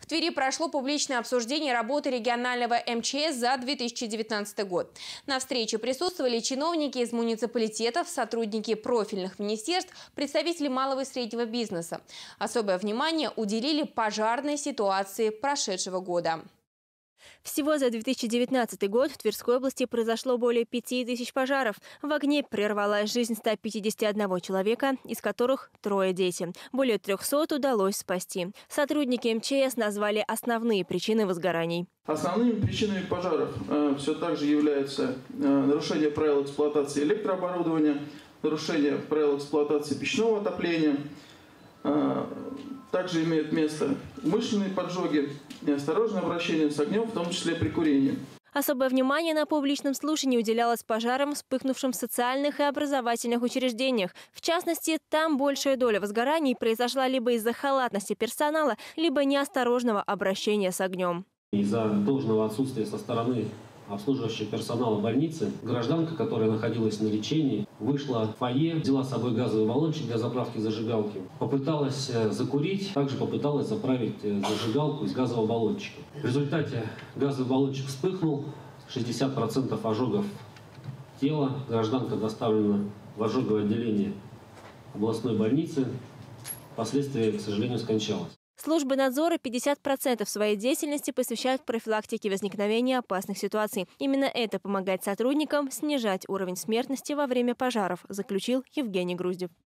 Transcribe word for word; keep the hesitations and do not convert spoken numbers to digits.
В Твери прошло публичное обсуждение работы регионального эм че эс за две тысячи девятнадцатый год. На встрече присутствовали чиновники из муниципалитетов, сотрудники профильных министерств, представители малого и среднего бизнеса. Особое внимание уделили пожарной ситуации прошедшего года. Всего за две тысячи девятнадцатый год в Тверской области произошло более пяти тысяч пожаров. В огне прервалась жизнь ста пятидесяти одного человека, из которых трое дети. Более трёхсот удалось спасти. Сотрудники эм че эс назвали основные причины возгораний. Основными причинами пожаров э, все так же являются э, нарушение правил эксплуатации электрооборудования, нарушение правил эксплуатации печного отопления. Э, также имеют место умышленные поджоги, неосторожное обращение с огнем, в том числе при курении. Особое внимание на публичном слушании уделялось пожарам, вспыхнувшим в социальных и образовательных учреждениях. В частности, там большая доля возгораний произошла либо из-за халатности персонала, либо неосторожного обращения с огнем. Из-за должного отсутствия со стороны обслуживающего персонала больницы гражданка, которая находилась на лечении, вышла в фойе, взяла с собой газовый баллончик для заправки зажигалки, попыталась закурить, также попыталась заправить зажигалку из газового баллончика. В результате газовый баллончик вспыхнул, шестьдесят процентов ожогов тела. Гражданка доставлена в ожоговое отделение областной больницы. Впоследствии, к сожалению, скончалась. Службы надзора пятьдесят процентов своей деятельности посвящают профилактике возникновения опасных ситуаций. Именно это помогает сотрудникам снижать уровень смертности во время пожаров, заключил Евгений Груздев.